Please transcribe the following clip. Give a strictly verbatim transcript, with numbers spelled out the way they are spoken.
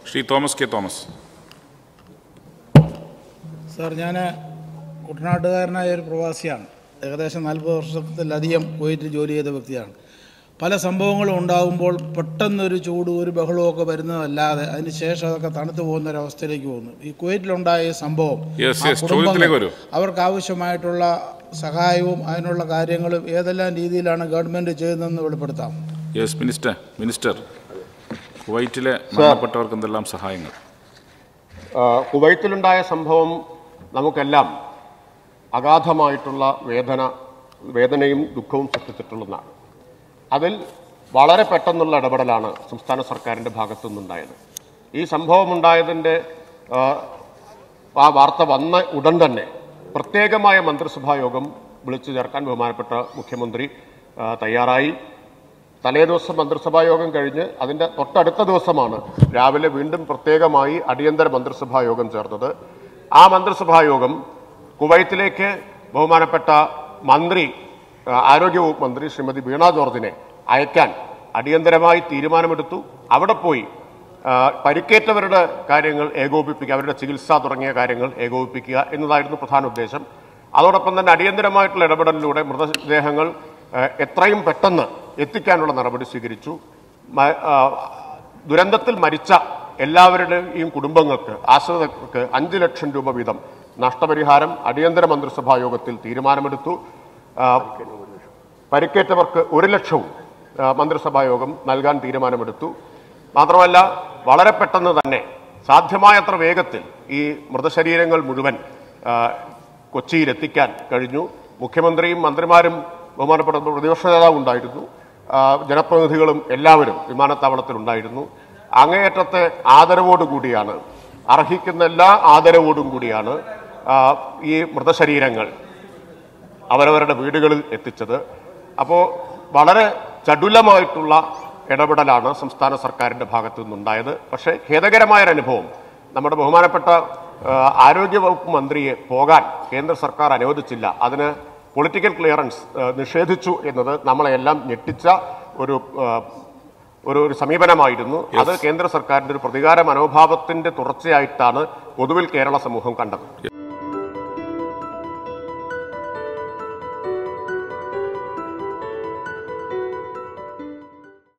Shri Thomas K Thomas. Sir, ഞാൻ കുട്ടനാട്ടുകാരനായ ഒരു പ്രവാസിയാണ്. ഏകദേശം നാൽപ്പത് വർഷത്തിലധികം കുവൈറ്റിൽ ജോലി ചെയ്ത വ്യക്തിയാണ്. പല സംഭവങ്ങളും ഉണ്ടാകുമ്പോൾ പെട്ടെന്നൊരു ചൂട് ഒരു ബഹളമൊക്കെ വരുന്നതല്ലാതെ അതിന് ശേഷം അതൊക്കെ തണുത്തു പോകുന്ന ഒരവസ്ഥയിലേക്ക് പോകുന്നു. ഈ കുവൈറ്റിലുണ്ടായ സംഭവം അവർക്ക് ആവശ്യമായിട്ടുള്ള സഹായവും അതിനുള്ള കാര്യങ്ങളും ഏതെല്ലാം രീതിയിലാണ് ഗവൺമെൻറ് ചെയ്യുന്നതെന്ന് വെളിപ്പെടുത്താം. യെസ് മിനിസ്റ്റർ മിനിസ്റ്റർ കുവൈറ്റിലെ മരണപ്പെട്ടവർക്ക് എന്തെല്ലാം സഹായങ്ങൾ? കുവൈറ്റിലുണ്ടായ സംഭവം നമുക്കെല്ലാം അഗാധമായിട്ടുള്ള വേദന വേദനയും ദുഃഖവും സൃഷ്ടിച്ചിട്ടുള്ളതാണ്. അതിൽ വളരെ പെട്ടെന്നുള്ള ഇടപെടലാണ് സംസ്ഥാന സർക്കാരിൻ്റെ ഭാഗത്തു നിന്നുണ്ടായത്. ഈ സംഭവമുണ്ടായതിൻ്റെ ആ വാർത്ത വന്ന ഉടൻ തന്നെ പ്രത്യേകമായ മന്ത്രിസഭാ യോഗം വിളിച്ചു ചേർക്കാൻ ബഹുമാനപ്പെട്ട മുഖ്യമന്ത്രി തയ്യാറായി. തലേദിവസം മന്ത്രിസഭാ യോഗം കഴിഞ്ഞ് അതിൻ്റെ തൊട്ടടുത്ത ദിവസമാണ് രാവിലെ വീണ്ടും പ്രത്യേകമായി അടിയന്തര മന്ത്രിസഭാ യോഗം ചേർന്നത്. ആ മന്ത്രിസഭാ യോഗം കുവൈറ്റിലേക്ക് ബഹുമാനപ്പെട്ട മന്ത്രി ആരോഗ്യവകുപ്പ് മന്ത്രി ശ്രീമതി വീണ ജോർജിനെ അയക്കാൻ അടിയന്തരമായി തീരുമാനമെടുത്തു. അവിടെ പോയി പരിക്കേറ്റവരുടെ കാര്യങ്ങൾ ഏകോപിപ്പിക്കുക, അവരുടെ ചികിത്സ തുടങ്ങിയ കാര്യങ്ങൾ ഏകോപിപ്പിക്കുക എന്നതായിരുന്നു പ്രധാന ഉദ്ദേശം. അതോടൊപ്പം തന്നെ അടിയന്തരമായിട്ടുള്ള ഇടപെടലിലൂടെ മൃതദേഹങ്ങൾ എത്രയും പെട്ടെന്ന് എത്തിക്കാനുള്ള നടപടി സ്വീകരിച്ചു. ദുരന്തത്തിൽ മരിച്ച എല്ലാവരുടെയും കുടുംബങ്ങൾക്ക്, ആശ്രിതർക്ക് അഞ്ച് ലക്ഷം രൂപ വീതം നഷ്ടപരിഹാരം അടിയന്തര മന്ത്രിസഭാ യോഗത്തിൽ തീരുമാനമെടുത്തു. പരിക്കേറ്റവർക്ക് ഒരു ലക്ഷവും മന്ത്രിസഭാ യോഗം നൽകാൻ തീരുമാനമെടുത്തു. മാത്രമല്ല, വളരെ പെട്ടെന്ന് തന്നെ സാധ്യമായത്ര വേഗത്തിൽ ഈ മൃതശരീരങ്ങൾ മുഴുവൻ കൊച്ചിയിലെത്തിക്കാൻ കഴിഞ്ഞു. മുഖ്യമന്ത്രിയും മന്ത്രിമാരും ബഹുമാനപ്പെട്ട പ്രതിപക്ഷ നേതാവും ഉണ്ടായിരുന്നു, ജനപ്രതിനിധികളും എല്ലാവരും വിമാനത്താവളത്തിലുണ്ടായിരുന്നു. അങ്ങേയറ്റത്തെ ആദരവോടുകൂടിയാണ്, അർഹിക്കുന്ന എല്ലാ ആദരവോടും കൂടിയാണ് ഈ മൃതശരീരങ്ങൾ അവരവരുടെ വീടുകളിൽ എത്തിച്ചത്. അപ്പോൾ വളരെ ചടുലമായിട്ടുള്ള ഇടപെടലാണ് സംസ്ഥാന സർക്കാരിൻ്റെ ഭാഗത്തു നിന്നുണ്ടായത്. പക്ഷേ ഖേദകരമായൊരനുഭവം, നമ്മുടെ ബഹുമാനപ്പെട്ട ആരോഗ്യവകുപ്പ് മന്ത്രിയെ പോകാൻ കേന്ദ്ര സർക്കാർ അനുവദിച്ചില്ല, അതിന് പൊളിറ്റിക്കൽ ക്ലിയറൻസ് നിഷേധിച്ചു എന്നത് നമ്മളെല്ലാം ഞെട്ടിച്ച ഒരു ഒരു ഒരു സമീപനമായിരുന്നു. അത് കേന്ദ്ര സർക്കാരിൻ്റെ ഒരു പ്രതികാര മനോഭാവത്തിൻ്റെ തുടർച്ചയായിട്ടാണ് പൊതുവിൽ കേരള സമൂഹം കണ്ടത്.